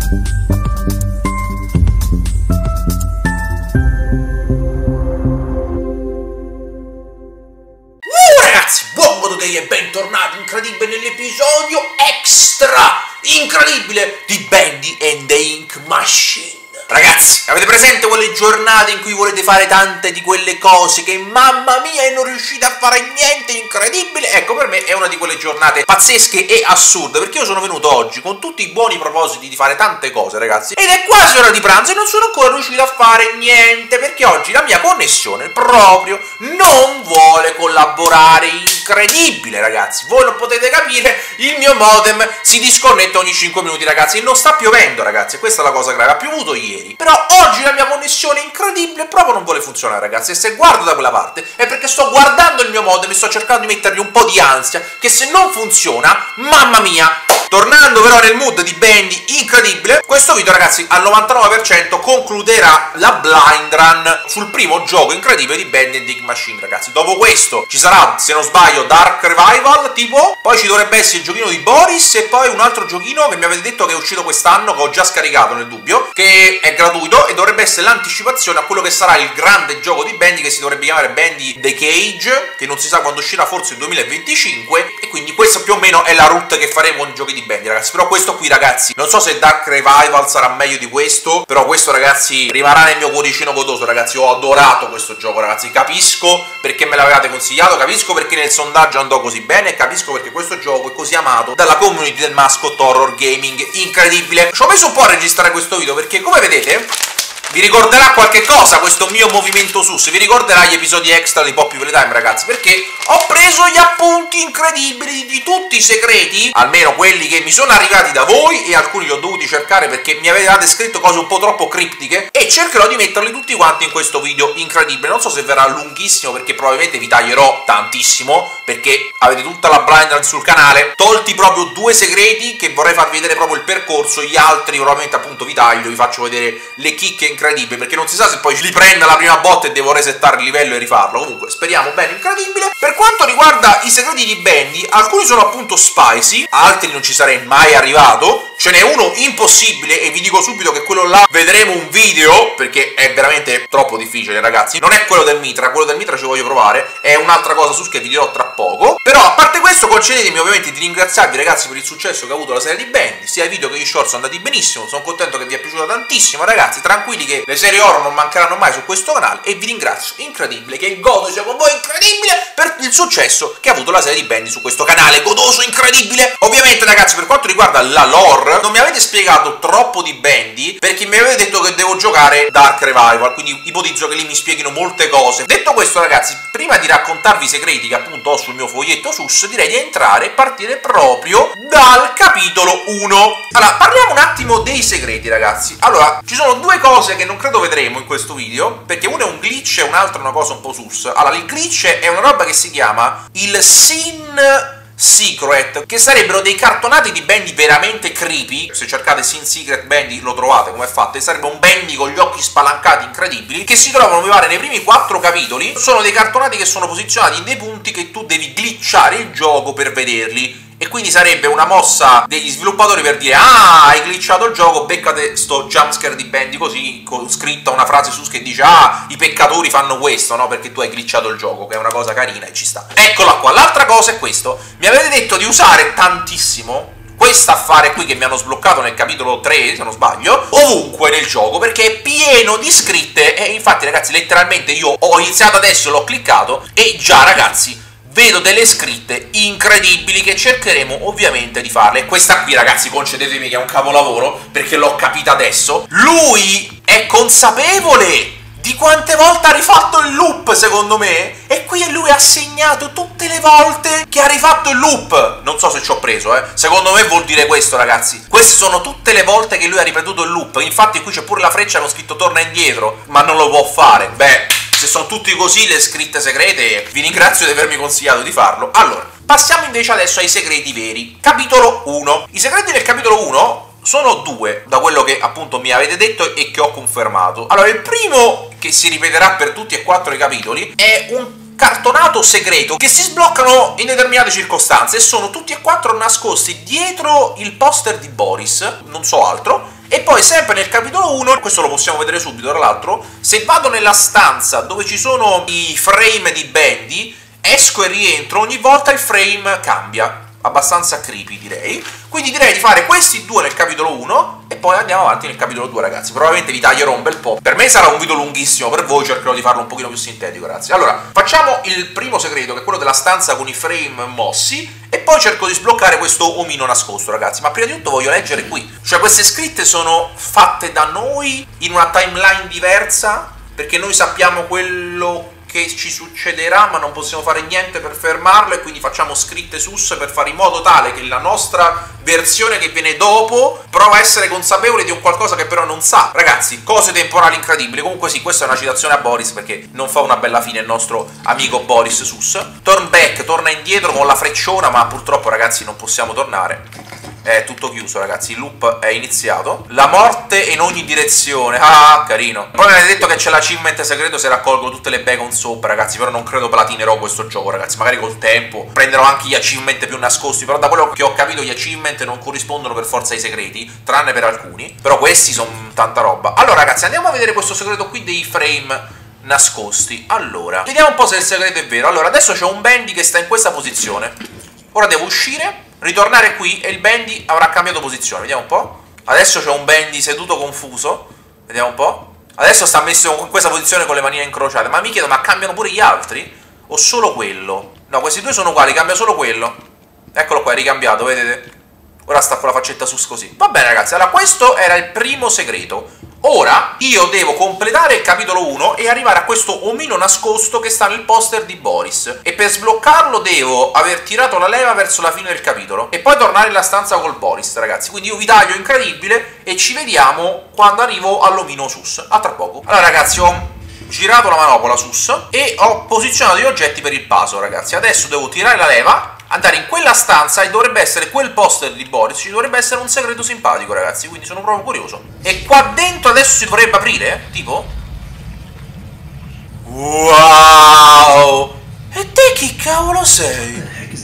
Ragazzi, buon modo day e bentornati incredibile nell'episodio extra incredibile di Bendy and the Ink Machine. Ragazzi, avete presente quelle giornate in cui volete fare tante di quelle cose che mamma mia e non riuscite a fare niente incredibile? Ecco, per me è una di quelle giornate pazzesche e assurde, perché io sono venuto oggi con tutti i buoni propositi di fare tante cose, ragazzi, ed è quasi ora di pranzo e non sono ancora riuscito a fare niente, perché oggi la mia connessione proprio non vuole collaborare. Incredibile, ragazzi, voi non potete capire, il mio modem si disconnette ogni 5 minuti, ragazzi, e non sta piovendo, ragazzi, e questa è la cosa grave. Ha piovuto ieri, però oggi la mia connessione incredibile proprio non vuole funzionare, ragazzi, e se guardo da quella parte è perché sto guardando il mio modem e sto cercando di mettergli un po' di ansia, che se non funziona, mamma mia. Tornando però nel mood di Bendy incredibile, questo video, ragazzi, al 99% concluderà la blind run sul primo gioco incredibile di Bendy and the Ink Machine, ragazzi. Dopo questo ci sarà, se non sbaglio, Dark Revival, tipo, poi ci dovrebbe essere il giochino di Boris e poi un altro giochino che mi avete detto che è uscito quest'anno, che ho già scaricato nel dubbio, che è gratuito e dovrebbe essere l'anticipazione a quello che sarà il grande gioco di Bendy, che si dovrebbe chiamare Bendy the Cage, che non si sa quando uscirà, forse il 2025, e quindi questa più o meno è la route che faremo con i giochi di Bendy, ragazzi. Però questo qui, ragazzi, non so se Dark Revival sarà meglio di questo, però questo, ragazzi, rimarrà nel mio cuoricino godoso, ragazzi. Ho adorato questo gioco, ragazzi, capisco perché me l'avevate consigliato, capisco perché nel sondaggio andò così bene e capisco perché questo gioco è così amato dalla community del mascot horror gaming. Incredibile. Ci ho messo un po' a registrare questo video perché, come vedete, vi ricorderà qualche cosa questo mio movimento sus, vi ricorderà gli episodi extra di Poppy Playtime, ragazzi, perché ho preso gli appunti incredibili di tutti i segreti, almeno quelli che mi sono arrivati da voi, e alcuni li ho dovuti cercare perché mi avevate scritto cose un po' troppo criptiche, e cercherò di metterli tutti quanti in questo video incredibile. Non so se verrà lunghissimo perché probabilmente vi taglierò tantissimo, perché avete tutta la blind run sul canale, tolti proprio 2 segreti che vorrei farvi vedere proprio il percorso, gli altri probabilmente appunto vi taglio, vi faccio vedere le chicche incredibili, perché non si sa se poi li prenda la prima botta e devo resettare il livello e rifarlo. Comunque speriamo bene, incredibile. Per quanto riguarda i segreti di Bendy, alcuni sono appunto spicy, altri non ci sarei mai arrivato, ce n'è uno impossibile e vi dico subito che quello là vedremo un video perché è veramente troppo difficile, ragazzi. Non è quello del mitra, quello del mitra ci voglio provare, è un'altra cosa sus che vi dirò tra poco. Però a parte questo, concedetemi ovviamente di ringraziarvi, ragazzi, per il successo che ha avuto la serie di Bendy, sia i video che gli short sono andati benissimo, sono contento che vi è piaciuta tantissimo, ragazzi, tranquilli che le serie horror non mancheranno mai su questo canale, e vi ringrazio, incredibile, che il godo sia con voi, incredibile, per il successo che ha avuto la serie di Bendy su questo canale, godoso, incredibile. Ovviamente, ragazzi, per quanto riguarda la lore, non mi avete spiegato troppo di Bendy, perché mi avete detto che devo giocare Dark Revival, quindi ipotizzo che lì mi spieghino molte cose. Detto questo, ragazzi, prima di raccontarvi i segreti che appunto ho sul mio foglietto sus, direi di entrare e partire proprio dal capitolo 1. Allora, parliamo un attimo dei segreti, ragazzi. Allora, ci sono 2 cose che non credo vedremo in questo video, perché uno è un glitch e un'altra è una cosa un po' sus. Allora, il glitch è una roba che si chiama il Sin Secret, che sarebbero dei cartonati di Bendy veramente creepy. Se cercate Sin Secret Bendy lo trovate come è fatto, e sarebbe un Bendy con gli occhi spalancati incredibili, che si trovano, mi pare, nei primi 4 capitoli. Sono dei cartonati che sono posizionati in dei punti che tu devi glitchare il gioco per vederli, e quindi sarebbe una mossa degli sviluppatori per dire: ah, hai glitchato il gioco, beccate sto jumpscare di Bendy, così con scritta una frase sus che dice: ah, i peccatori fanno questo, no? Perché tu hai glitchato il gioco, che è una cosa carina e ci sta. Eccola qua. L'altra cosa è questo: mi avete detto di usare tantissimo questo affare qui che mi hanno sbloccato nel capitolo 3, se non sbaglio, ovunque nel gioco, perché è pieno di scritte. E infatti, ragazzi, letteralmente io ho iniziato adesso, l'ho cliccato e già, ragazzi, vedo delle scritte incredibili che cercheremo ovviamente di farle. E questa qui, ragazzi, concedetemi che è un capolavoro, perché l'ho capita adesso. Lui è consapevole di quante volte ha rifatto il loop, secondo me, e qui lui ha segnato tutte le volte che ha rifatto il loop. Non so se ci ho preso, secondo me vuol dire questo, ragazzi. Queste sono tutte le volte che lui ha ripetuto il loop. Infatti qui c'è pure la freccia con scritto torna indietro, ma non lo può fare. Beh, se sono tutti così le scritte segrete, vi ringrazio di avermi consigliato di farlo. Allora, passiamo invece adesso ai segreti veri. Capitolo 1. I segreti del capitolo 1 sono 2, da quello che appunto mi avete detto e che ho confermato. Allora, il primo, che si ripeterà per tutti e 4 i capitoli, è un cartonato segreto che si sbloccano in determinate circostanze, e sono tutti e 4 nascosti dietro il poster di Boris, non so altro. E poi sempre nel capitolo 1, questo lo possiamo vedere subito tra l'altro, se vado nella stanza dove ci sono i frame di Bendy, esco e rientro, ogni volta il frame cambia. Abbastanza creepy, direi. Quindi direi di fare questi due nel capitolo 1 e poi andiamo avanti nel capitolo 2, ragazzi. Probabilmente vi taglierò un bel po'. Per me sarà un video lunghissimo, per voi cercherò di farlo un pochino più sintetico, ragazzi. Allora, facciamo il primo segreto, che è quello della stanza con i frame mossi, e poi cerco di sbloccare questo omino nascosto, ragazzi. Ma prima di tutto voglio leggere qui. Cioè, queste scritte sono fatte da noi in una timeline diversa, perché noi sappiamo quello che ci succederà, ma non possiamo fare niente per fermarlo, e quindi facciamo scritte sus per fare in modo tale che la nostra versione che viene dopo prova a essere consapevole di un qualcosa che però non sa. Ragazzi, cose temporali incredibili. Comunque sì, questa è una citazione a Boris, perché non fa una bella fine il nostro amico Boris sus. Turn back, torna indietro con la frecciona, ma purtroppo, ragazzi, non possiamo tornare. È tutto chiuso, ragazzi, il loop è iniziato. La morte in ogni direzione. Ah, carino. Poi mi avete detto che c'è l'achievement segreto se raccolgo tutte le bacon sopra, ragazzi, però non credo platinerò questo gioco, ragazzi. Magari col tempo prenderò anche gli achievement più nascosti, però da quello che ho capito gli achievement non corrispondono per forza ai segreti, tranne per alcuni. Però questi sono tanta roba. Allora, ragazzi, andiamo a vedere questo segreto qui dei frame nascosti. Allora, vediamo un po' se il segreto è vero. Allora, adesso c'è un Bendy che sta in questa posizione. Ora devo uscire, ritornare qui e il Bendy avrà cambiato posizione. Vediamo un po'. Adesso c'è un Bendy seduto confuso. Vediamo un po'. Adesso sta messo in questa posizione con le manine incrociate. Ma mi chiedo, ma cambiano pure gli altri? O solo quello? No, questi due sono uguali, cambia solo quello. Eccolo qua, è ricambiato, vedete? Ora sta con la faccetta sus così. Va bene, ragazzi, allora questo era il primo segreto. Ora io devo completare il capitolo 1 e arrivare a questo omino nascosto che sta nel poster di Boris. E per sbloccarlo devo aver tirato la leva verso la fine del capitolo e poi tornare nella stanza col Boris, ragazzi. Quindi io vi taglio incredibile e ci vediamo quando arrivo all'omino sus. A tra poco. Allora, ragazzi, ho girato la manopola sus e ho posizionato gli oggetti per il puzzle, ragazzi. Adesso devo tirare la leva, andare in quella stanza e dovrebbe essere quel poster di Boris. Ci dovrebbe essere un segreto simpatico, ragazzi, quindi sono proprio curioso. E qua dentro adesso si dovrebbe aprire, tipo. Wow! E te chi cavolo sei?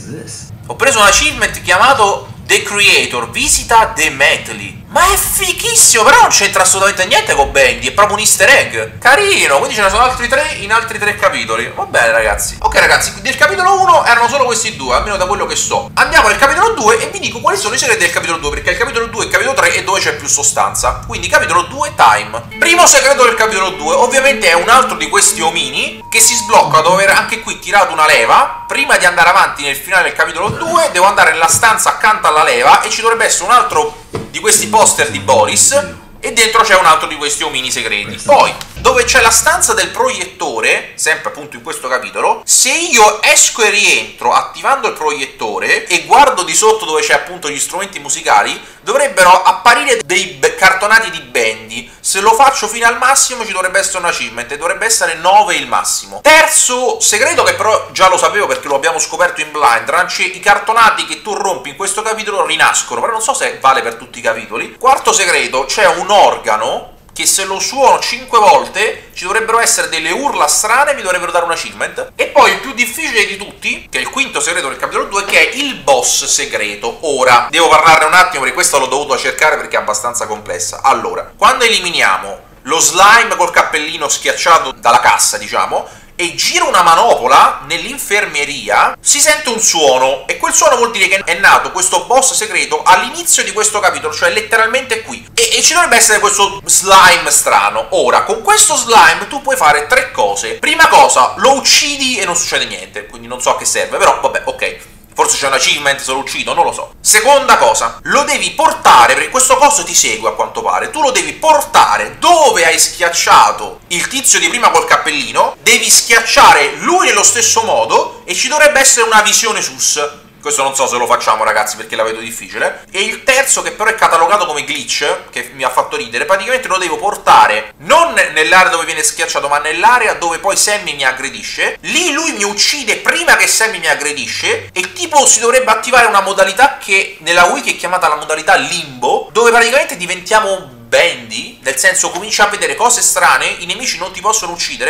Ho preso un achievement chiamato The Creator, visita The Metley. Ma è fighissimo, però non c'entra assolutamente niente con Bendy, è proprio un easter egg. Carino, quindi ce ne sono altri 3 in altri 3 capitoli. Va bene, ragazzi. Ok, ragazzi, del capitolo 1 erano solo questi due, almeno da quello che so. Andiamo nel capitolo 2 e vi dico quali sono i segreti del capitolo 2, perché il capitolo 2 e il capitolo 3 è dove c'è più sostanza. Quindi capitolo 2 time. Primo segreto del capitolo 2, ovviamente è un altro di questi omini che si sblocca dopo aver anche qui tirato una leva. Prima di andare avanti nel finale del capitolo 2 devo andare nella stanza accanto alla leva e ci dovrebbe essere un altro di questi poster di Boris e dentro c'è un altro di questi omini segreti. Poi, dove c'è la stanza del proiettore, sempre appunto in questo capitolo, se io esco e rientro attivando il proiettore e guardo di sotto dove c'è appunto gli strumenti musicali, dovrebbero apparire dei cartonati di Bendy. Se lo faccio fino al massimo ci dovrebbe essere un achievement e dovrebbe essere 9 il massimo. Terzo segreto, che però già lo sapevo perché lo abbiamo scoperto in Blind Ranch: i cartonati che tu rompi in questo capitolo rinascono, però non so se vale per tutti i capitoli. Quarto segreto, c'è un organo che se lo suono 5 volte ci dovrebbero essere delle urla strane e mi dovrebbero dare un achievement. E poi il più difficile di tutti, che è il quinto segreto del capitolo 2, che è il boss segreto. Ora, devo parlarne un attimo perché questo l'ho dovuto cercare perché è abbastanza complessa. Allora, quando eliminiamo lo slime col cappellino schiacciato dalla cassa, diciamo, e giro una manopola nell'infermeria, si sente un suono e quel suono vuol dire che è nato questo boss segreto all'inizio di questo capitolo, cioè letteralmente qui, e ci dovrebbe essere questo slime strano. Ora, con questo slime tu puoi fare 3 cose. Prima cosa, lo uccidi e non succede niente, quindi non so a che serve, però vabbè, ok. Forse c'è un achievement se lo uccido, non lo so. Seconda cosa, lo devi portare, perché questo coso ti segue a quanto pare. Tu lo devi portare dove hai schiacciato il tizio di prima col cappellino. Devi schiacciare lui nello stesso modo e ci dovrebbe essere una visione sus. Questo non so se lo facciamo, ragazzi, perché la vedo difficile. E il terzo, che però è catalogato come glitch, che mi ha fatto ridere, praticamente lo devo portare non nell'area dove viene schiacciato, ma nell'area dove poi Sammy mi aggredisce. Lì lui mi uccide prima che Sammy mi aggredisce e tipo si dovrebbe attivare una modalità che nella wiki è chiamata la modalità limbo, dove praticamente diventiamo Bendy, nel senso cominci a vedere cose strane, i nemici non ti possono uccidere,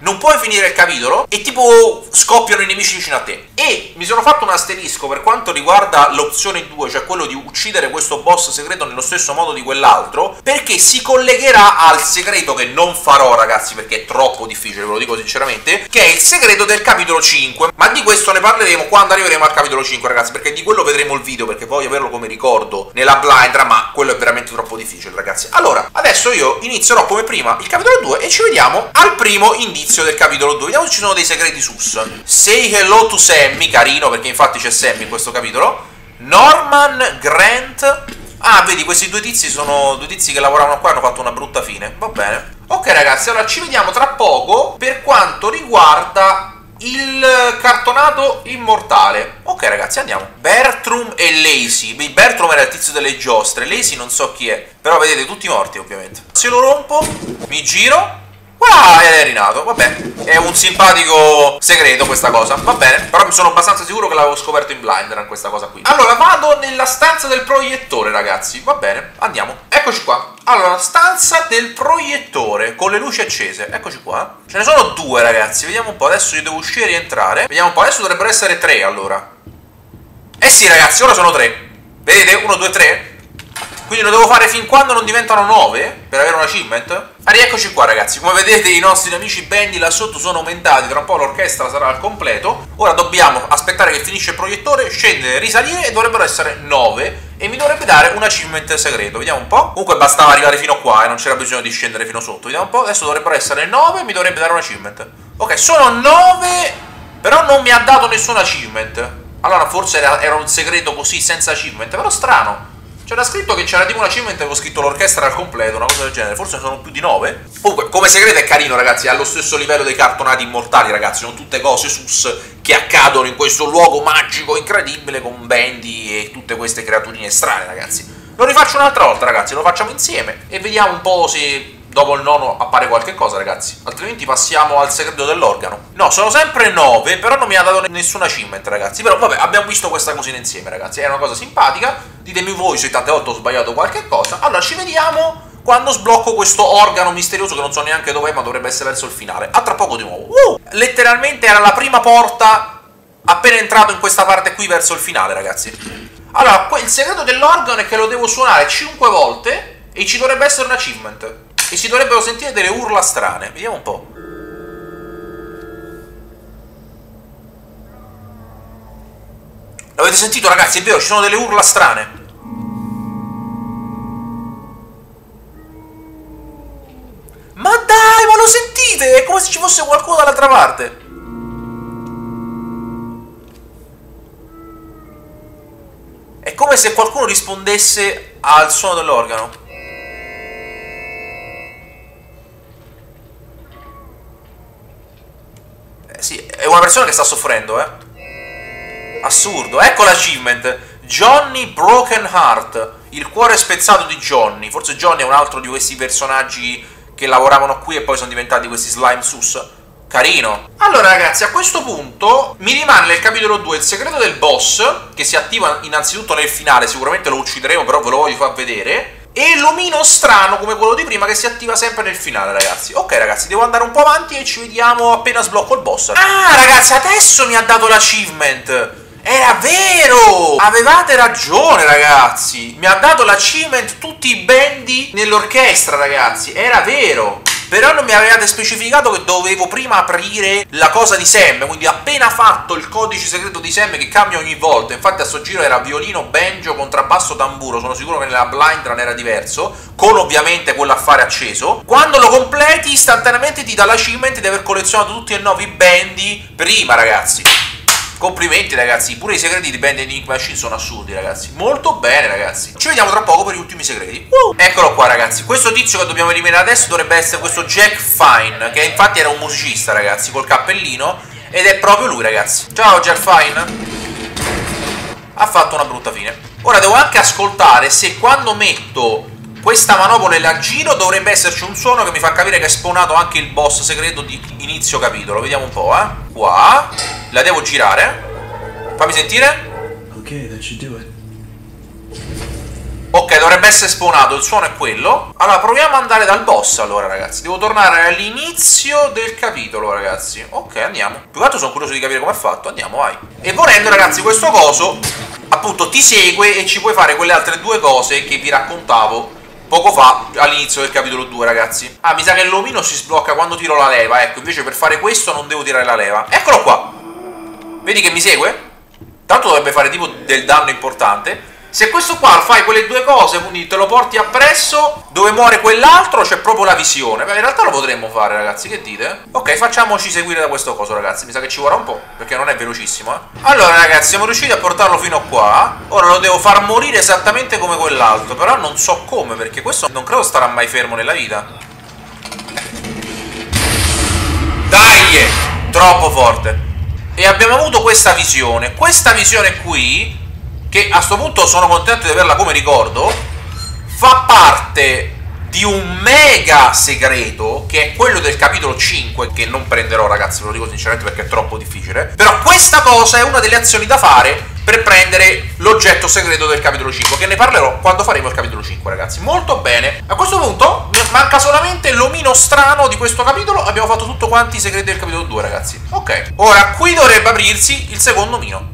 non puoi finire il capitolo e tipo scoppiano i nemici vicino a te. E mi sono fatto un asterisco per quanto riguarda l'opzione 2, cioè quello di uccidere questo boss segreto nello stesso modo di quell'altro, perché si collegherà al segreto che non farò, ragazzi, perché è troppo difficile, ve lo dico sinceramente, che è il segreto del capitolo 5. Ma di questo ne parleremo quando arriveremo al capitolo 5, ragazzi, perché di quello vedremo il video, perché voglio averlo come ricordo nella blind run, ma quello è veramente troppo difficile, ragazzi. Allora, adesso io inizierò come prima il capitolo 2 e ci vediamo al primo indizio del capitolo 2. Vediamo se ci sono dei segreti sus. Say hello to Sammy, carino, perché infatti c'è Sammy in questo capitolo. Norman Grant. Ah, vedi, questi due tizi sono due tizi che lavoravano qua e hanno fatto una brutta fine. Va bene. Ok, ragazzi, allora ci vediamo tra poco per quanto riguarda il cartonato immortale. Ok, ragazzi, andiamo. Bertram e Lacey. Bertram era il tizio delle giostre, Lacey non so chi è, però vedete tutti morti ovviamente. Se lo rompo, mi giro. Ah, è rinato, vabbè. È un simpatico segreto questa cosa, va bene. Però mi sono abbastanza sicuro che l'avevo scoperto in blind run questa cosa qui. Allora, vado nella stanza del proiettore, ragazzi. Va bene, andiamo. Eccoci qua. Allora, stanza del proiettore con le luci accese. Eccoci qua. Ce ne sono due, ragazzi. Vediamo un po'. Adesso io devo uscire e rientrare. Vediamo un po'. Adesso dovrebbero essere tre, allora. Eh sì, ragazzi, ora sono tre. Vedete? 1, 2, 3. Quindi lo devo fare fin quando non diventano 9 per avere un achievement. Ah, rieccoci qua, ragazzi. Come vedete i nostri amici Bendy là sotto sono aumentati. Tra un po' l'orchestra sarà al completo. Ora dobbiamo aspettare che finisce il proiettore, scendere, risalire e dovrebbero essere 9. E mi dovrebbe dare un achievement segreto. Vediamo un po'. Comunque bastava arrivare fino qua e non c'era bisogno di scendere fino sotto. Vediamo un po'. Adesso dovrebbero essere 9 e mi dovrebbe dare un achievement. Ok, sono 9, però non mi ha dato nessun achievement. Allora forse era un segreto così senza achievement. Però strano. C'era scritto che c'era tipo un achievement e avevo scritto l'orchestra al completo, una cosa del genere. Forse sono più di 9. Comunque, come segreto è carino, ragazzi. È allo stesso livello dei cartonati immortali, ragazzi. Sono tutte cose sus che accadono in questo luogo magico incredibile con Bendy e tutte queste creaturine strane, ragazzi. Lo rifaccio un'altra volta, ragazzi. Lo facciamo insieme e vediamo un po' se dopo il nono appare qualche cosa, ragazzi. Altrimenti passiamo al segreto dell'organo. No, sono sempre 9, però non mi ha dato nessun achievement, ragazzi. Però vabbè, abbiamo visto questa cosina insieme, ragazzi. È una cosa simpatica. Ditemi voi se tante volte ho sbagliato qualche cosa. Allora, ci vediamo quando sblocco questo organo misterioso che non so neanche dov'è, ma dovrebbe essere verso il finale. A tra poco di nuovo. Letteralmente era la prima porta appena entrato in questa parte qui verso il finale, ragazzi. Allora, il segreto dell'organo è che lo devo suonare 5 volte e ci dovrebbe essere un achievement. E si dovrebbero sentire delle urla strane. Vediamo un po'. L'avete sentito, ragazzi? È vero, ci sono delle urla strane. Ma dai, ma lo sentite? È come se ci fosse qualcuno dall'altra parte. È come se qualcuno rispondesse al suono dell'organo. Sì, è una persona che sta soffrendo, Assurdo. Ecco l'achievement. Johnny Broken Heart. Il cuore spezzato di Johnny. Forse Johnny è un altro di questi personaggi che lavoravano qui e poi sono diventati questi slime sus. Carino. Allora, ragazzi, a questo punto mi rimane nel capitolo 2 il segreto del boss, che si attiva innanzitutto nel finale. Sicuramente lo uccideremo, però ve lo voglio far vedere. E l'omino strano come quello di prima che si attiva sempre nel finale, ragazzi. Ok, ragazzi, devo andare un po' avanti e ci vediamo appena sblocco il boss. Ah, ragazzi, adesso mi ha dato l'achievement. Era vero! Avevate ragione, ragazzi. Mi ha dato l'achievement tutti i Bendy nell'orchestra, ragazzi. Era vero. Però non mi avevate specificato che dovevo prima aprire la cosa di Sam. Quindi appena fatto il codice segreto di Sam, che cambia ogni volta. Infatti a sto giro era violino, banjo, contrabbasso, tamburo. Sono sicuro che nella blind run era diverso, con ovviamente quell'affare acceso. Quando lo completi istantaneamente ti dà l'achievement di aver collezionato tutti e 9 i Bendy prima, ragazzi. Complimenti, ragazzi. Pure i segreti di Bendy e Ink Machine sono assurdi, ragazzi. Molto bene, ragazzi. Ci vediamo tra poco per gli ultimi segreti. Eccolo qua, ragazzi. Questo tizio che dobbiamo eliminare adesso dovrebbe essere questo Jack Fine, che infatti era un musicista, ragazzi, col cappellino. Ed è proprio lui, ragazzi. Ciao, Jack Fine. Ha fatto una brutta fine. Ora devo anche ascoltare se quando metto questa manopola e la giro dovrebbe esserci un suono che mi fa capire che è spawnato anche il boss segreto di inizio capitolo. Vediamo un po', Qua. La devo girare. Fammi sentire. Ok, that should do it. Ok, dovrebbe essere spawnato, il suono è quello. Allora, proviamo ad andare dal boss, allora, ragazzi. Devo tornare all'inizio del capitolo, ragazzi. Ok, andiamo. Più che altro sono curioso di capire com'è fatto. Andiamo, vai. E volendo, ragazzi, questo coso, appunto, ti segue e ci puoi fare quelle altre due cose che vi raccontavo poco fa all'inizio del capitolo 2, ragazzi. Ah, mi sa che l'omino si sblocca quando tiro la leva. Ecco, invece per fare questo non devo tirare la leva. Eccolo qua. Vedi che mi segue? Tanto dovrebbe fare tipo del danno importante. Se questo qua fai quelle due cose, quindi te lo porti appresso, dove muore quell'altro c'è proprio la visione. Beh, in realtà lo potremmo fare, ragazzi, che dite? Ok, facciamoci seguire da questo coso, ragazzi. Mi sa che ci vorrà un po', perché non è velocissimo, Allora, ragazzi, siamo riusciti a portarlo fino a qua. Ora lo devo far morire esattamente come quell'altro, però non so come, perché questo non credo starà mai fermo nella vita. Dai! Troppo forte. E abbiamo avuto questa visione. Questa visione qui, che a sto punto sono contento di averla come ricordo, fa parte di un mega segreto, che è quello del capitolo 5, che non prenderò, ragazzi, ve lo dico sinceramente perché è troppo difficile. Però questa cosa è una delle azioni da fare per prendere l'oggetto segreto del capitolo 5, che ne parlerò quando faremo il capitolo 5, ragazzi. Molto bene. A questo punto manca solamente l'omino strano di questo capitolo. Abbiamo fatto tutto quanti i segreti del capitolo 2, ragazzi. Ok, ora qui dovrebbe aprirsi il secondo omino.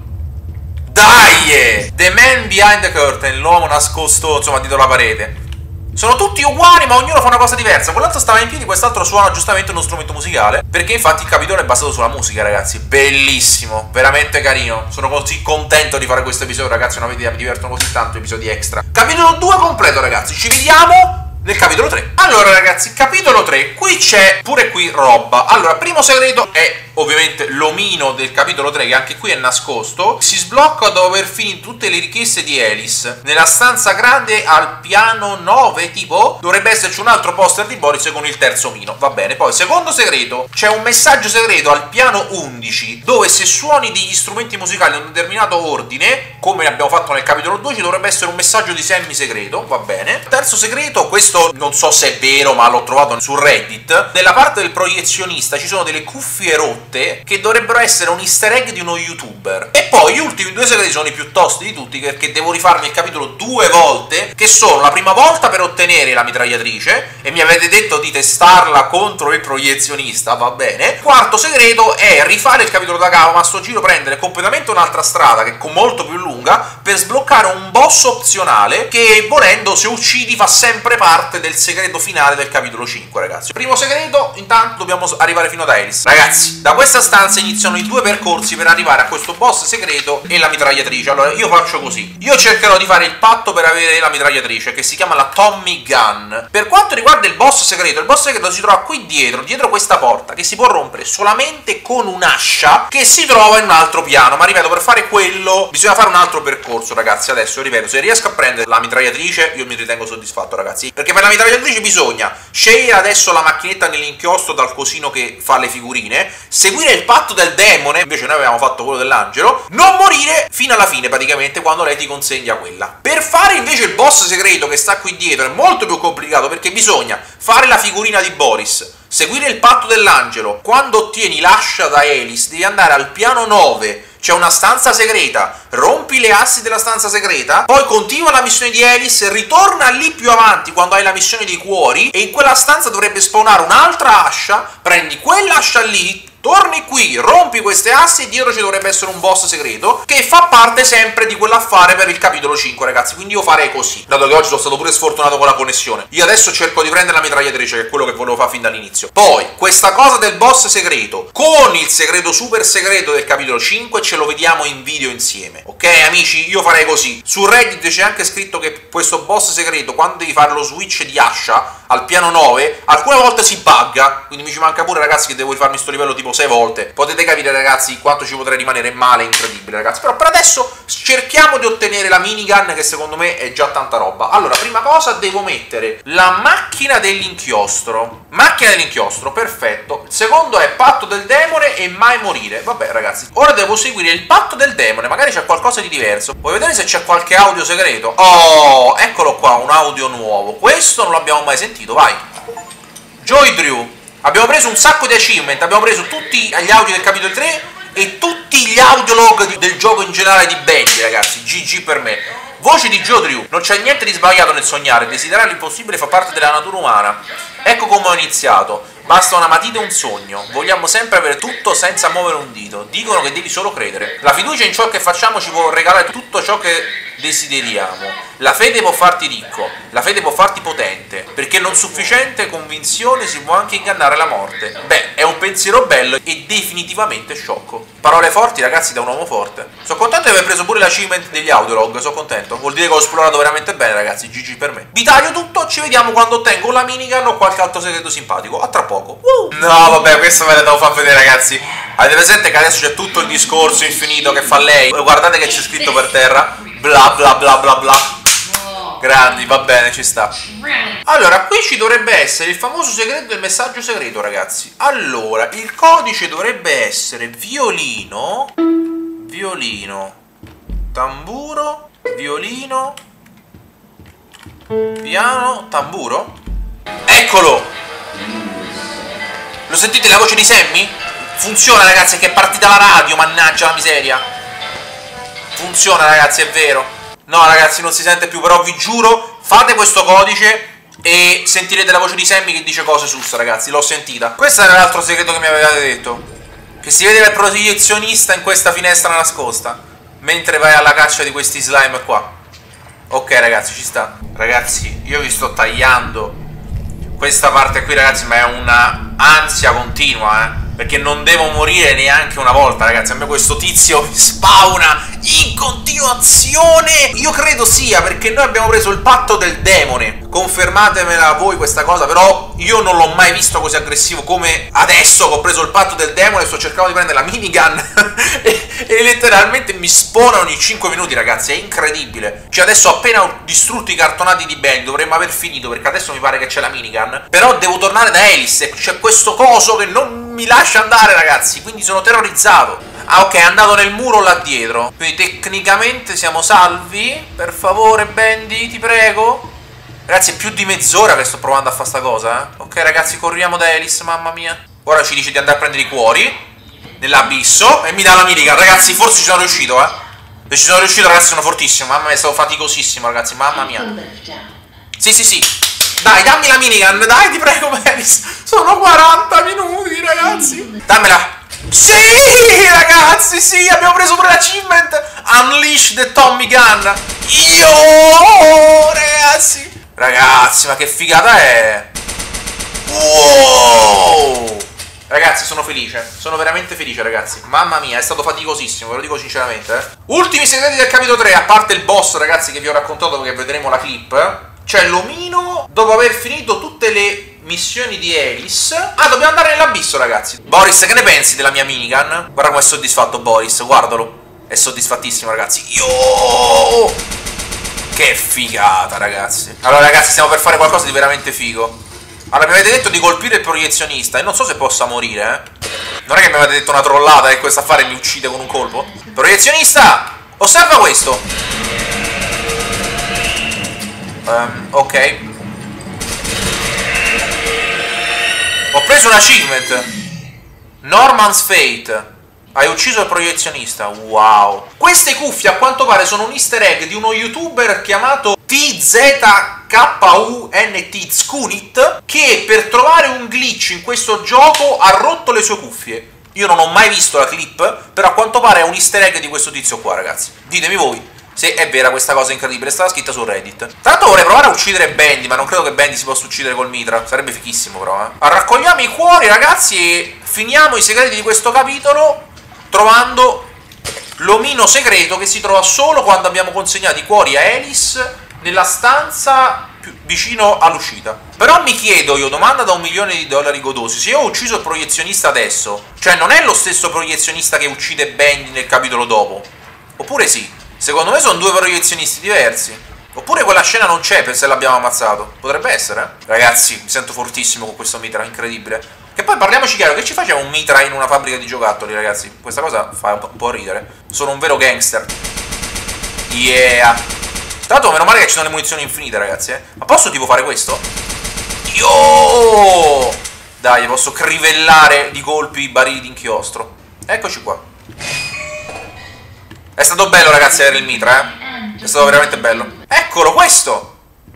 Dai! The man behind the curtain, l'uomo nascosto, insomma, dietro la parete. Sono tutti uguali, ma ognuno fa una cosa diversa. Quell'altro stava in piedi, quest'altro suona giustamente uno strumento musicale, perché infatti il capitolo è basato sulla musica, ragazzi. Bellissimo, veramente carino. Sono così contento di fare questo episodio, ragazzi. Non avete idea, mi divertono così tanto episodi extra. Capitolo 2 completo, ragazzi. Ci vediamo nel capitolo 3. Allora, ragazzi, capitolo 3. Qui c'è pure qui roba. Allora, primo segreto è ovviamente l'omino del capitolo 3, che anche qui è nascosto. Si sblocca dopo aver finito tutte le richieste di Alice. Nella stanza grande al piano 9, tipo, dovrebbe esserci un altro poster di Boris con il terzo omino. Va bene. Poi, secondo segreto, c'è un messaggio segreto al piano 11, dove se suoni degli strumenti musicali in un determinato ordine, come abbiamo fatto nel capitolo 2, ci dovrebbe essere un messaggio di semi segreto. Va bene. Terzo segreto, questo non so se è vero, ma l'ho trovato su Reddit. Nella parte del proiezionista ci sono delle cuffie rotte che dovrebbero essere un easter egg di uno youtuber. E poi gli ultimi due segreti sono i più tosti di tutti, perché devo rifarmi il capitolo 2 volte, che sono la prima volta per ottenere la mitragliatrice, e mi avete detto di testarla contro il proiezionista, va bene. Quarto segreto è rifare il capitolo da capo, ma sto giro prendere completamente un'altra strada, che è molto più lunga, per sbloccare un boss opzionale, che volendo se uccidi fa sempre parte del segreto finale del capitolo 5, ragazzi. Primo segreto, intanto dobbiamo arrivare fino ad Alice. Ragazzi, da questa stanza iniziano i due percorsi per arrivare a questo boss segreto e la mitragliatrice. Allora, io faccio così. Io cercherò di fare il patto per avere la mitragliatrice, che si chiama la Tommy Gun. Per quanto riguarda il boss segreto si trova qui dietro questa porta, che si può rompere solamente con un'ascia, che si trova in un altro piano. Ma ripeto, per fare quello bisogna fare un altro percorso, ragazzi. Adesso, ripeto, se riesco a prendere la mitragliatrice, io mi ritengo soddisfatto, ragazzi. Perché per la mitragliatrice bisogna scegliere adesso la macchinetta nell'inchiostro dal cosino che fa le figurine, seguire il patto del demone, invece noi avevamo fatto quello dell'angelo, non morire fino alla fine praticamente, quando lei ti consegna quella. Per fare invece il boss segreto che sta qui dietro è molto più complicato, perché bisogna fare la figurina di Boris, seguire il patto dell'angelo. Quando ottieni l'ascia da Alice devi andare al piano 9, c'è una stanza segreta, rompi le assi della stanza segreta, poi continua la missione di Alice, ritorna lì più avanti quando hai la missione dei cuori, e in quella stanza dovrebbe spawnare un'altra ascia, prendi quell'ascia lì, torni qui, rompi queste assi e dietro ci dovrebbe essere un boss segreto che fa parte sempre di quell'affare per il capitolo 5, ragazzi. Quindi io farei così, dato che oggi sono stato pure sfortunato con la connessione. Io adesso cerco di prendere la mitragliatrice, che è quello che volevo fare fin dall'inizio. Poi, questa cosa del boss segreto con il segreto super segreto del capitolo 5 ce lo vediamo in video insieme. Ok, amici? Io farei così. Su Reddit c'è anche scritto che questo boss segreto, quando devi fare lo switch di ascia al piano 9, alcune volte si bugga, quindi mi ci manca pure, ragazzi, che devo rifarmi sto livello tipo 6 volte. Potete capire, ragazzi, quanto ci potrei rimanere male, incredibile, ragazzi. Però per adesso cerchiamo di ottenere la minigun, che secondo me è già tanta roba. Allora, prima cosa devo mettere la macchina dell'inchiostro. Macchina dell'inchiostro, perfetto. Il secondo è patto del demone e mai morire. Vabbè, ragazzi, ora devo seguire il patto del demone, magari c'è qualcosa di diverso. Vuoi vedere se c'è qualche audio segreto? Oh, eccolo qua, un audio nuovo. Questo non l'abbiamo mai sentito, vai. Joy Drew. Abbiamo preso un sacco di achievement, abbiamo preso tutti gli audio del capitolo 3 e tutti gli audiolog del gioco in generale di Bendy, ragazzi. GG per me. Voci di Joe Drew. Non c'è niente di sbagliato nel sognare, desiderare l'impossibile fa parte della natura umana. Ecco come ho iniziato. Basta una matita e un sogno. Vogliamo sempre avere tutto senza muovere un dito. Dicono che devi solo credere. La fiducia in ciò che facciamo ci può regalare tutto ciò che desideriamo. La fede può farti ricco, la fede può farti potente, perché non sufficiente convinzione si può anche ingannare la morte. Beh, è un pensiero bello e definitivamente sciocco. Parole forti, ragazzi, da un uomo forte. Sono contento di aver preso pure l'achievement degli audiolog, sono contento. Vuol dire che ho esplorato veramente bene, ragazzi, GG per me. Vi taglio tutto, ci vediamo quando ottengo la minigun o qualche altro segreto simpatico. A tra poco. No, vabbè, questo ve lo devo far vedere, ragazzi. Avete presente che adesso c'è tutto il discorso infinito che fa lei? Guardate che c'è scritto per terra. Bla bla bla bla bla. Grandi, va bene, ci sta. Allora, qui ci dovrebbe essere il famoso segreto del messaggio segreto, ragazzi. Allora, il codice dovrebbe essere violino, violino, tamburo, violino, piano, tamburo. Eccolo! Lo sentite la voce di Sammy? Funziona, ragazzi, che è partita la radio, mannaggia la miseria. Funziona, ragazzi, è vero. No, ragazzi, non si sente più, però vi giuro, fate questo codice e sentirete la voce di Sammy che dice cose sus, ragazzi, l'ho sentita. Questo era l'altro segreto che mi avevate detto, che si vede il proiezionista in questa finestra nascosta, mentre vai alla caccia di questi slime qua. Ok, ragazzi, ci sta. Ragazzi, io vi sto tagliando questa parte qui, ragazzi, ma è una ansia continua, perché non devo morire neanche una volta, ragazzi. A me questo tizio spawna in continuazione. Io credo sia perché noi abbiamo preso il patto del demone. Confermatemela voi questa cosa, però io non l'ho mai visto così aggressivo come adesso che ho preso il patto del demone e sto cercando di prendere la minigun e letteralmente mi spawna ogni 5 minuti, ragazzi. È incredibile. Cioè adesso appena ho distrutto i cartonati di Ben dovremmo aver finito, perché adesso mi pare che c'è la minigun. Però devo tornare da Alice e c'è questo coso che non mi lascia andare, ragazzi, quindi sono terrorizzato. Ah, ok, è andato nel muro là dietro, quindi tecnicamente siamo salvi. Per favore, Bendy, ti prego. Ragazzi, è più di mezz'ora che sto provando a fare sta cosa, Ok, ragazzi, corriamo da Alice, mamma mia. Ora ci dice di andare a prendere i cuori nell'abisso e mi dà la minigun. Ragazzi, forse ci sono riuscito, Se ci sono riuscito, ragazzi, sono fortissimo. Mamma mia, è stato faticosissimo, ragazzi, mamma mia. Sì, sì, sì. Dai, dammi la minigun, dai, ti prego, Alice. Sono 40 minuti, ragazzi. Dammela. Sì, ragazzi, sì, abbiamo preso pure l'achievement. Unleash the Tommy Gun. Ragazzi. Ragazzi, ma che figata è. Wow. Ragazzi, sono felice. Sono veramente felice, ragazzi. Mamma mia, è stato faticosissimo, ve lo dico sinceramente, Ultimi segreti del capitolo 3, a parte il boss, ragazzi, che vi ho raccontato, perché vedremo la clip. C'è l'omino dopo aver finito tutte le missioni di Alice. Ah, dobbiamo andare nell'abisso, ragazzi. Boris, che ne pensi della mia minigun? Guarda come è soddisfatto Boris, guardalo. È soddisfattissimo, ragazzi. Che figata, ragazzi. Allora, ragazzi, stiamo per fare qualcosa di veramente figo. Allora, mi avete detto di colpire il proiezionista e non so se possa morire, Non è che mi avete detto una trollata e questo affare mi uccide con un colpo? Proiezionista, osserva questo. Ok. Ho preso un achievement. Norman's Fate. Hai ucciso il proiezionista. Wow. Queste cuffie a quanto pare sono un easter egg di uno youtuber chiamato TZKUNT Skunit, che per trovare un glitch in questo gioco ha rotto le sue cuffie. Io non ho mai visto la clip, però a quanto pare è un easter egg di questo tizio qua, ragazzi. Ditemi voi se è vera questa cosa incredibile. È stata scritta su Reddit. Tra l'altro vorrei provare a uccidere Bendy, ma non credo che Bendy si possa uccidere col mitra. Sarebbe fichissimo però, Raccogliamo i cuori, ragazzi, e finiamo i segreti di questo capitolo trovando l'omino segreto che si trova solo quando abbiamo consegnato i cuori a Alice nella stanza più vicino all'uscita. Però mi chiedo io, domanda da $1.000.000 godosi, se io ho ucciso il proiezionista adesso, cioè non è lo stesso proiezionista che uccide Bendy nel capitolo dopo? Oppure sì? Secondo me sono due proiezionisti diversi. Oppure quella scena non c'è per se l'abbiamo ammazzato. Potrebbe essere, Ragazzi, mi sento fortissimo con questo mitra, incredibile. Che poi parliamoci chiaro, che ci faceva un mitra in una fabbrica di giocattoli, ragazzi? Questa cosa fa un po' ridere. Sono un vero gangster. Yeah. Tra l'altro meno male che ci sono le munizioni infinite, ragazzi, Ma posso tipo fare questo? Dai, posso crivellare di colpi i barili di inchiostro. Eccoci qua. È stato bello, ragazzi, avere il mitra, È stato veramente bello. Eccolo, questo!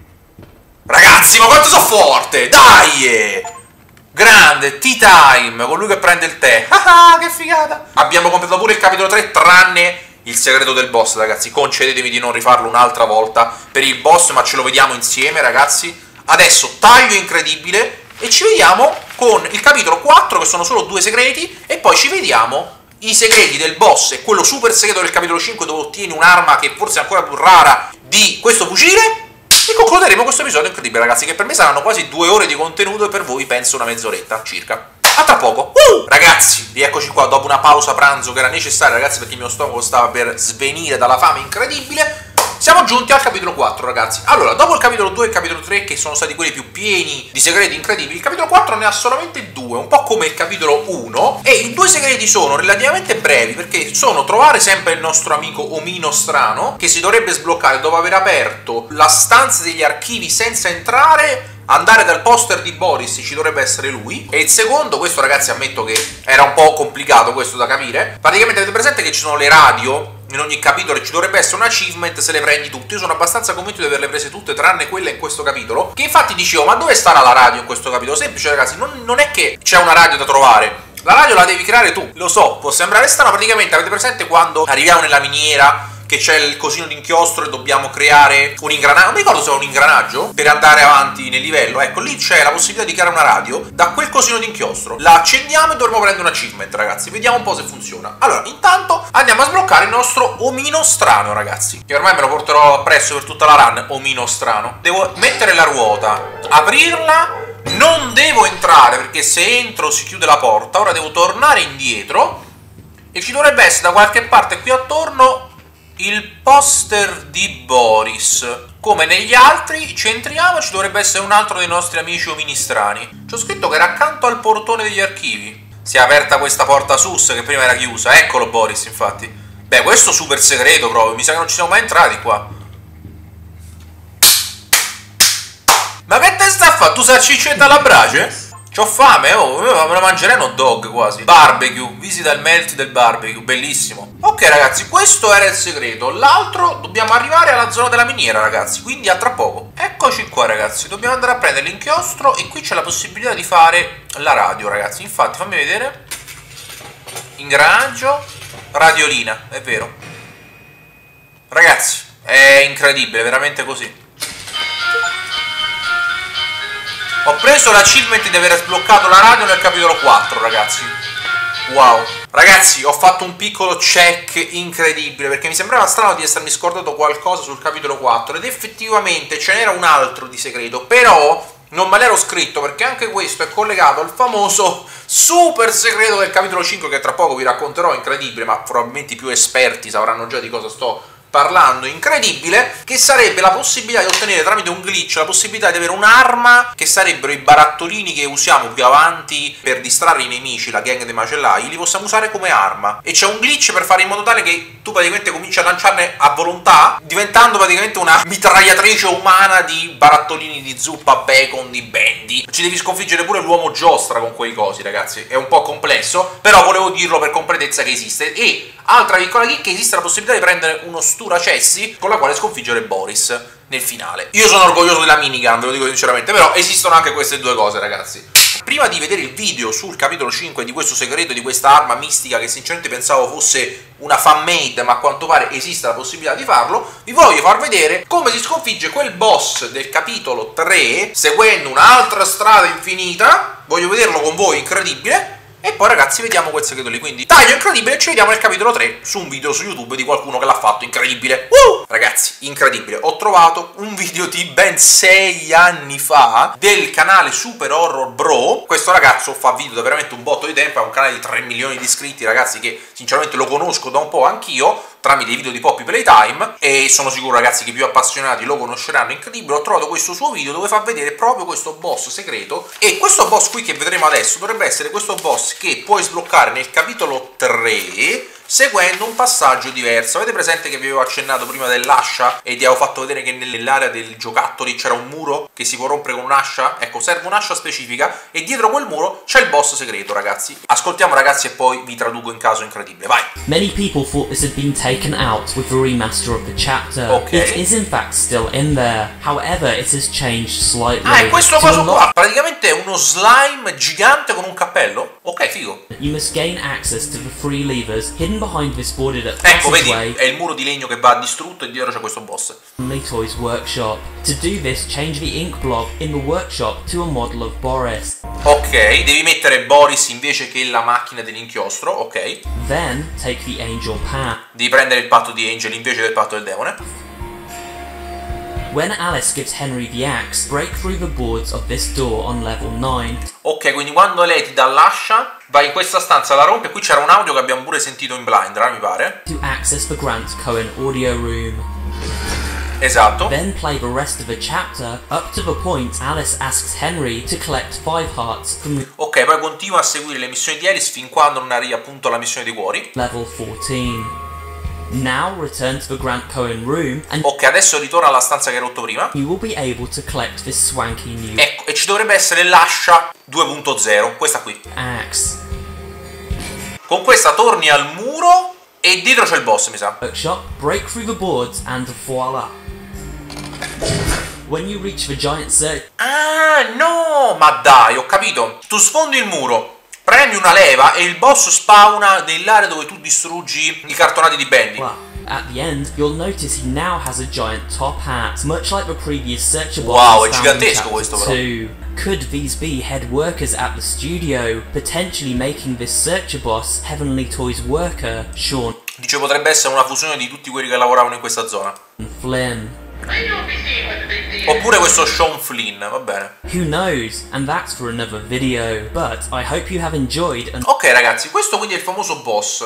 Ragazzi, ma quanto sono forte! Dai! Grande, tea time, colui che prende il tè. Ah, che figata! Abbiamo completato pure il capitolo 3, tranne il segreto del boss, ragazzi. Concedetemi di non rifarlo un'altra volta per il boss, ma ce lo vediamo insieme, ragazzi. Adesso taglio incredibile e ci vediamo con il capitolo 4, che sono solo 2 segreti, e poi ci vediamo i segreti del boss e quello super segreto del capitolo 5, dove ottieni un'arma che forse è ancora più rara di questo fucile. E concluderemo questo episodio incredibile, ragazzi, che per me saranno quasi 2 ore di contenuto e per voi penso una mezz'oretta circa. A tra poco. Ragazzi, rieccoci qua dopo una pausa pranzo che era necessaria, ragazzi, perché il mio stomaco stava per svenire dalla fame incredibile. Siamo giunti al capitolo 4, ragazzi. Allora, dopo il capitolo 2 e il capitolo 3, che sono stati quelli più pieni di segreti incredibili, il capitolo 4 ne ha solamente 2, un po' come il capitolo 1. E i 2 segreti sono relativamente brevi, perché sono trovare sempre il nostro amico omino strano, che si dovrebbe sbloccare dopo aver aperto la stanza degli archivi senza entrare, andare dal poster di Boris, ci dovrebbe essere lui. E il secondo, questo ragazzi ammetto che era un po' complicato questo da capire. Praticamente avete presente che ci sono le radio in ogni capitolo e ci dovrebbe essere un achievement se le prendi tutte. Io sono abbastanza convinto di averle prese tutte tranne quella in questo capitolo, che infatti dicevo, ma dove starà la radio in questo capitolo? Semplice, ragazzi, non è che c'è una radio da trovare, la radio la devi creare tu. Lo so, può sembrare strano, praticamente avete presente quando arriviamo nella miniera che c'è il cosino d'inchiostro e dobbiamo creare un ingranaggio, non mi ricordo se è un ingranaggio, per andare avanti nel livello. Ecco, lì c'è la possibilità di creare una radio da quel cosino d'inchiostro. La accendiamo e dovremo prendere un achievement, ragazzi. Vediamo un po' se funziona. Allora, intanto andiamo a sbloccare il nostro omino strano, ragazzi, che ormai me lo porterò appresso per tutta la run. Omino strano. Devo mettere la ruota, aprirla, non devo entrare perché se entro si chiude la porta. Ora devo tornare indietro e ci dovrebbe essere da qualche parte qui attorno il poster di Boris. Come negli altri, ci entriamo e ci dovrebbe essere un altro dei nostri amici omini strani. C'ho scritto che era accanto al portone degli archivi. Si è aperta questa porta sus che prima era chiusa. Eccolo Boris, infatti. Beh, questo super segreto proprio. Mi sa che non ci siamo mai entrati qua. Ma che te sta a fare? Tu salsiccetta alla brace? C'ho fame, oh, me lo mangerei un hot dog quasi. Barbecue, visita il melt del barbecue, bellissimo. Ok ragazzi, questo era il segreto. L'altro, dobbiamo arrivare alla zona della miniera, ragazzi, quindi a tra poco. Eccoci qua, ragazzi, dobbiamo andare a prendere l'inchiostro e qui c'è la possibilità di fare la radio, ragazzi. Infatti, fammi vedere. Ingranaggio, radiolina, è vero. Ragazzi, è incredibile, veramente così. Ho preso l'achievement di aver sbloccato la radio nel capitolo 4, ragazzi. Wow. Ragazzi, ho fatto un piccolo check incredibile, perché mi sembrava strano di essermi scordato qualcosa sul capitolo 4, ed effettivamente ce n'era un altro di segreto, però non me l'ero scritto, perché anche questo è collegato al famoso super segreto del capitolo 5, che tra poco vi racconterò, incredibile, ma probabilmente i più esperti sapranno già di cosa sto parlando, incredibile, che sarebbe la possibilità di ottenere tramite un glitch la possibilità di avere un'arma che sarebbero i barattolini che usiamo più avanti per distrarre i nemici, la gang dei macellai, li possiamo usare come arma, e c'è un glitch per fare in modo tale che tu praticamente cominci a lanciarne a volontà, diventando praticamente una mitragliatrice umana di barattolini di zuppa, bacon, di Bendy. Ci devi sconfiggere pure l'uomo giostra con quei cosi, ragazzi, è un po' complesso, però volevo dirlo per completezza che esiste. E altra piccola chicca, esiste la possibilità di prendere uno sturacessi con la quale sconfiggere Boris nel finale. Io sono orgoglioso della minigun, ve lo dico sinceramente, però esistono anche queste due cose, ragazzi. Prima di vedere il video sul capitolo 5 di questo segreto, di questa arma mistica che sinceramente pensavo fosse una fan made, ma a quanto pare esiste la possibilità di farlo, vi voglio far vedere come si sconfigge quel boss del capitolo 3 seguendo un'altra strada infinita. Voglio vederlo con voi, incredibile. E poi ragazzi vediamo quel segreto lì, quindi taglio incredibile e ci vediamo nel capitolo 3 su un video su YouTube di qualcuno che l'ha fatto, incredibile. Ragazzi, incredibile, ho trovato un video di ben 6 anni fa del canale Super Horror Bro. Questo ragazzo fa video da veramente un botto di tempo, ha un canale di 3 milioni di iscritti, ragazzi, che sinceramente lo conosco da un po' anch'io tramite i video di Poppy Playtime, e sono sicuro ragazzi che i più appassionati lo conosceranno. Incredibile, ho trovato questo suo video dove fa vedere proprio questo boss segreto, e questo boss qui che vedremo adesso dovrebbe essere questo boss che puoi sbloccare nel capitolo 3 seguendo un passaggio diverso. Avete presente che vi avevo accennato prima dell'ascia e ti avevo fatto vedere che nell'area del giocattoli c'era un muro che si può rompere con un'ascia? Ecco, serve un'ascia specifica e dietro quel muro c'è il boss segreto, ragazzi. Ascoltiamo, ragazzi, e poi vi traduco in caso incredibile. Vai! Many people thought this had been taken out with the remaster of the chapter. Okay. It is in fact still in there. However, it has changed slightly. Ah, è questo coso qua! Praticamente è uno slime gigante con un cappello? Ok, figo. You must gain access to the 3 levers hidden behind this boarded up Ecco, vedi, passageway. è il muro di legno che va distrutto e dietro c'è questo boss. Heavenly Toys workshop. To do this, change the ink blob in the workshop to a model of Boris. Ok, devi mettere Boris invece che la macchina dell'inchiostro, ok. Then take the angel path. Devi prendere il patto di Angel invece del patto del demone. When Alice gives Henry the axe, break through the boards of this door on level 9. Ok, quindi quando lei ti dà l'ascia, vai in questa stanza, la rompe. Qui c'era un audio che abbiamo pure sentito in blind, mi pare. To access the Grant Cohen audio room. Esatto. Then play the rest of the chapter up to the point Alice asks Henry to collect 5 hearts from the Ok, poi continua a seguire le missioni di Alice fin quando non arrivi appunto alla missione dei cuori. level 14. Now return to the Grant Cohen room and Ok, adesso ritorna alla stanza che hai rotto prima. you will be able to collect this swanky new Ecco, e ci dovrebbe essere l'ascia 2.0, questa qui. axe. Con questa torni al muro e dietro c'è il boss, mi sa. Workshop, break through the boards and voila. When you reach the giant circle, Ah, no! Ma dai, ho capito. Tu sfondi il muro, premi una leva e il boss spawna nell'area dove tu distruggi i cartonati di Bendy. at the end, you'll notice he now has a giant top hat, much like the previous searcher Wow, boss è found in gigantesco chapter questo, però. 2. Could these be head workers at the studio, potentially making this searcher boss Heavenly Toys worker Sean Dice potrebbe essere una fusione di tutti quelli che lavoravano in questa zona. Flynn? Oppure questo Sean Flynn, va bene. Who knows? And that's for another video. But I hope you have enjoyed and Ok ragazzi, questo quindi è il famoso boss.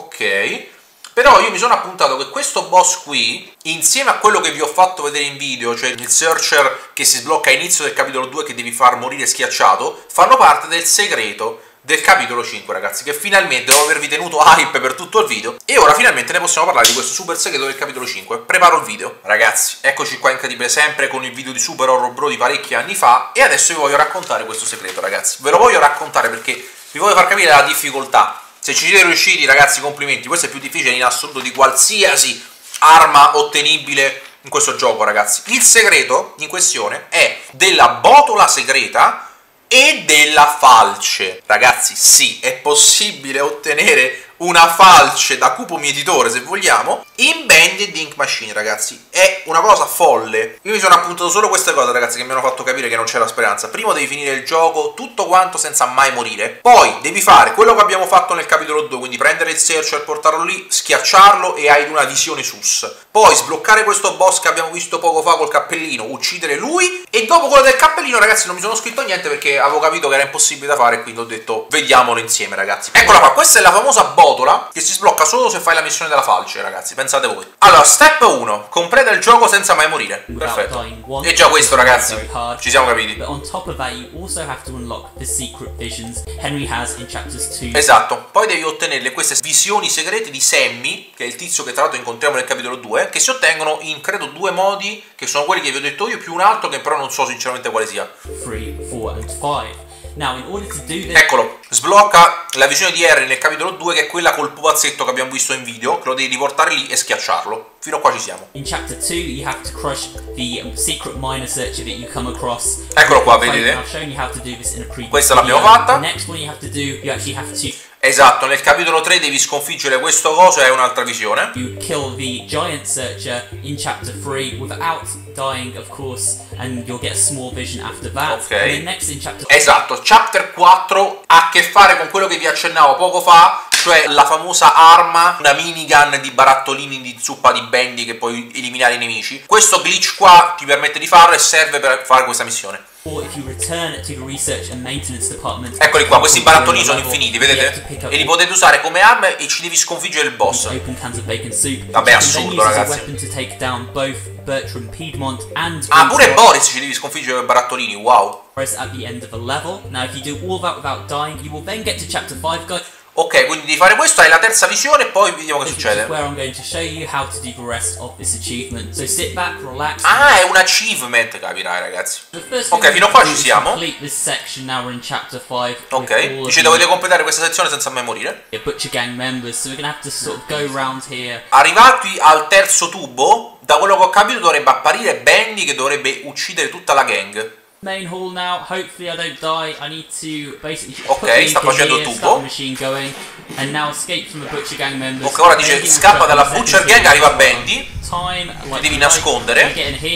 Ok. Però io mi sono appuntato che questo boss qui, insieme a quello che vi ho fatto vedere in video, cioè il searcher che si sblocca a inizio del capitolo 2 che devi far morire schiacciato, fanno parte del segreto del capitolo 5, ragazzi, che finalmente dopo avervi tenuto hype per tutto il video, e ora finalmente ne possiamo parlare di questo super segreto del capitolo 5. Preparo il video. Ragazzi, eccoci qua incredibile, sempre con il video di Super Horror Bro di parecchi anni fa, e adesso vi voglio raccontare questo segreto, ragazzi. Ve lo voglio raccontare perché vi voglio far capire la difficoltà. Se ci siete riusciti, ragazzi, complimenti. Questo è più difficile in assoluto di qualsiasi arma ottenibile in questo gioco, ragazzi. Il segreto in questione è della botola segreta e della falce. Ragazzi, sì, è possibile ottenere una falce da cupo mietitore, se vogliamo, in Banded Ink Machine, ragazzi. È una cosa folle. Io mi sono appuntato solo queste cose, ragazzi, che mi hanno fatto capire che non c'era speranza. Prima devi finire il gioco tutto quanto senza mai morire. Poi devi fare quello che abbiamo fatto nel capitolo 2, quindi prendere il searcher, portarlo lì, schiacciarlo e hai una visione sus. Poi sbloccare questo boss che abbiamo visto poco fa col cappellino, uccidere lui, e dopo quello del cappellino, ragazzi, non mi sono scritto niente perché avevo capito che era impossibile da fare, quindi ho detto vediamolo insieme, ragazzi. Eccola qua, questa è la famosa botola che si sblocca solo se fai la missione della falce, ragazzi, pensate voi. Allora, step 1, completa il gioco senza mai morire. Perfetto. E già questo, ragazzi, ci siamo capiti. But on top of that, you also have to unlock the secret visions Henry has in chapters 2. Esatto, poi devi ottenere queste visioni segrete di Sammy, che è il tizio che tra l'altro incontriamo nel capitolo 2, che si ottengono in credo 2 modi, che sono quelli che vi ho detto io, più un altro che però non so sinceramente quale sia. 3, 4 and 5. Now, in order to do this, Eccolo, sblocca la visione di Harry nel capitolo 2, che è quella col pupazzetto che abbiamo visto in video, che lo devi riportare lì e schiacciarlo. Fino a qua ci siamo. in chapter 2, you have to crush the secret miner searcher that you come across. Eccolo qua, vedete? I've shown you how to do this in a previous Questa l'abbiamo video. fatta. The next one you have to do, you actually have to Esatto, nel capitolo 3 devi sconfiggere questo coso e hai un'altra visione. you kill the giant searcher in chapter 3 without dying, of course, and you'll get a small vision after that. Ok. And then next in chapter Esatto, chapter 4 ha a che fare con quello che vi accennavo poco fa, cioè la famosa arma, una minigun di barattolini di zuppa di Bendy che puoi eliminare i nemici. Questo glitch qua ti permette di farlo e serve per fare questa missione. or if you return to the research and maintenance department. Eccoli qua, questi barattolini sono infiniti, you have to vedete? pick up E li potete usare come arma e ci devi sconfiggere il boss. open cans of bacon soup. Vabbè, You can then assurdo, use as a ragazzi. weapon to take down both Bertram Piedmont and Ah, pure Boris Boris ci devi sconfiggere con i barattolini, wow. at the end of a level. Now, if you do all that without dying, you will then get to chapter 5, guys. Ok, quindi devi fare questo, hai la terza visione e poi vediamo che succede. Where I'm going to show you how to do the rest of this achievement. So sit back, relax. Ah, è un achievement, capirai ragazzi. Ok, fino a qua ci siamo. This section now we're in chapter 5. Ok, dice dovete completare questa sezione senza mai morire. Butcher Gang members, so we're gonna have to sort of go around here. Arrivati al terzo tubo, da quello che ho capito dovrebbe apparire Bendy che dovrebbe uccidere tutta la gang. Main hall now. Hopefully I don't die. I need to basically ok, sta facendo il tubo. Machine going, and now escape from the Butcher Gang members. Ok, ora dice scappa dalla Butcher Gang, arriva Bendy. Ti devi nascondere.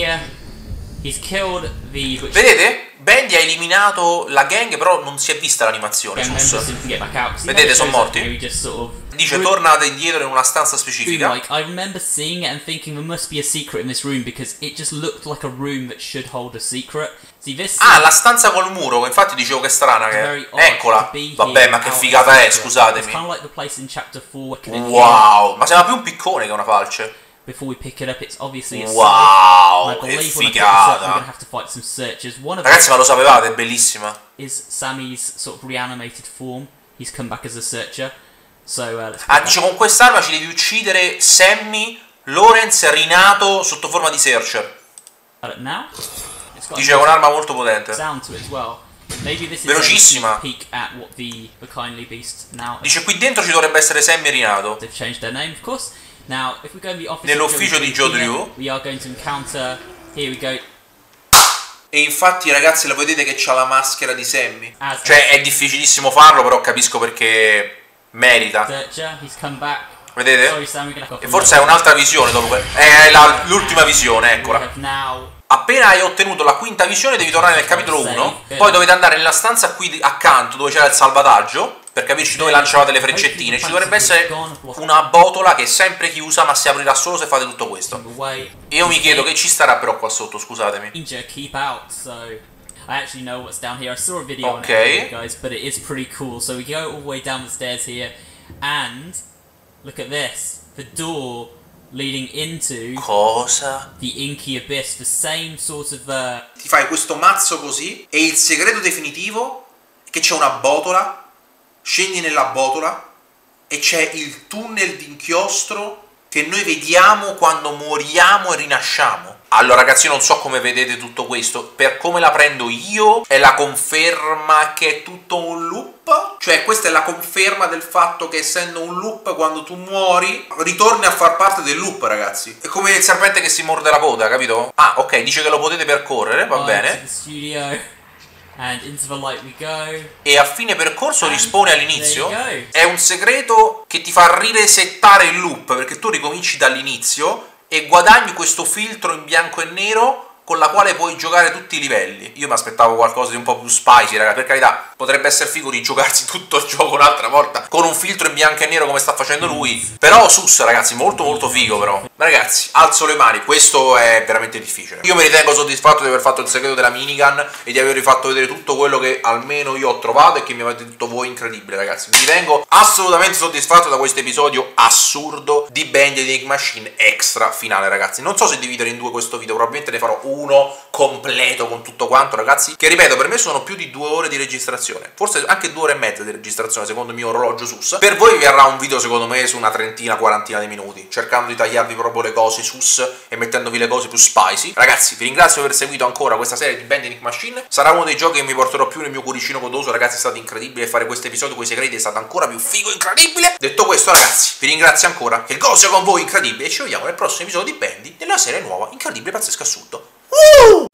Vedete? Bendy ha eliminato la gang, però non si è vista l'animazione. Vedete, sono morti. Dice tornate indietro in una stanza specifica. I remember seeing it and thinking there must be a secret in this room because it just looked like a room that should hold a secret. Ah, la stanza col muro, infatti dicevo che è strana che... Eccola. Vabbè, ma che figata è, scusatemi. Wow, ma sembra più un piccone che una falce. Wow, che figata. Ragazzi, ma lo sapevate, è bellissima. Dice con quest'arma ci devi uccidere Sammy, Lawrence rinato sotto forma di Searcher. Dice con un'arma molto potente. Velocissima. Dice qui dentro ci dovrebbe essere Sammy rinato. Nell'ufficio di Joe Drew. E infatti ragazzi lo vedete che c'ha la maschera di Sammy. Cioè è difficilissimo farlo, però capisco perché merita. Vedete? E forse è un'altra visione dopo. È l'ultima visione, eccola. Appena hai ottenuto la quinta visione devi tornare nel capitolo 1. Poi dovete andare nella stanza qui accanto dove c'era il salvataggio, per capirci dove lanciavate le freccettine. Ci dovrebbe essere una botola che è sempre chiusa, ma si aprirà solo se fate tutto questo. Io mi chiedo che ci starà però qua sotto, scusatemi. I actually know what's down here. I saw a video on it, guys, but it is pretty cool. So we go all the way down the stairs here, and look at this. The door leading into the Inky Abyss, the same sort of Ti fai questo mazzo così e il segreto definitivo è che c'è una botola, scendi nella botola e c'è il tunnel d'inchiostro che noi vediamo quando moriamo e rinasciamo. Allora ragazzi, io non so come vedete tutto questo, per come la prendo io è la conferma che è tutto un loop, cioè questa è la conferma del fatto che essendo un loop quando tu muori ritorni a far parte del loop, ragazzi. È come il serpente che si morde la coda, capito? Ah, ok, dice che lo potete percorrere, va bene. E a fine percorso rispone all'inizio. È un segreto che ti fa riresettare il loop, perché tu ricominci dall'inizio e guadagni questo filtro in bianco e nero con la quale puoi giocare tutti i livelli. Io mi aspettavo qualcosa di un po' più spicy, ragazzi, per carità, potrebbe essere figo di giocarsi tutto il gioco un'altra volta con un filtro in bianco e nero come sta facendo lui. Però sus, ragazzi, molto molto figo però. Ragazzi, alzo le mani, questo è veramente difficile. Io mi ritengo soddisfatto di aver fatto il segreto della minigun e di avervi fatto vedere tutto quello che almeno io ho trovato e che mi avete detto voi incredibile, ragazzi. Mi ritengo assolutamente soddisfatto da questo episodio assurdo di Bendy Enigma Machine extra finale, ragazzi. Non so se dividere in due questo video, probabilmente ne farò uno completo con tutto quanto, ragazzi, che ripeto per me sono più di 2 ore di registrazione, forse anche 2 ore e mezza di registrazione secondo il mio orologio sus. Per voi vi verrà un video secondo me su una trentina, quarantina di minuti, cercando di tagliarvi proprio le cose sus e mettendovi le cose più spicy. Ragazzi, vi ringrazio per aver seguito ancora questa serie di Bendy Enigma Machine, sarà uno dei giochi che mi porterò più nel mio cuoricino godoso, ragazzi. È stato incredibile fare questo episodio con i segreti, è stato ancora più figo, incredibile. Detto questo, ragazzi, vi ringrazio ancora, che il gozo sia con voi, incredibile, e ci vediamo nel prossimo episodio di Bendy nella serie nuova incredibile, pazzesca, assurdo.